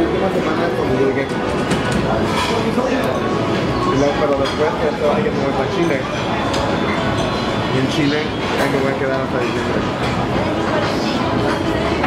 última semana es cuando llegué. Pero después ya se va a ir a Chile. Y en Chile ahí me voy a quedar hasta diciembre.